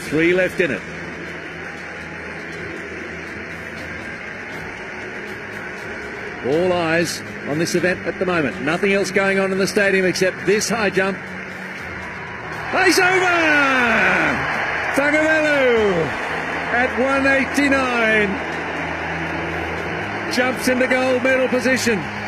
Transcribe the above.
3 left in it. All eyes on this event at the moment. Nothing else going on in the stadium except this high jump. Race over! Tagovailoa at 189 jumps into gold medal position.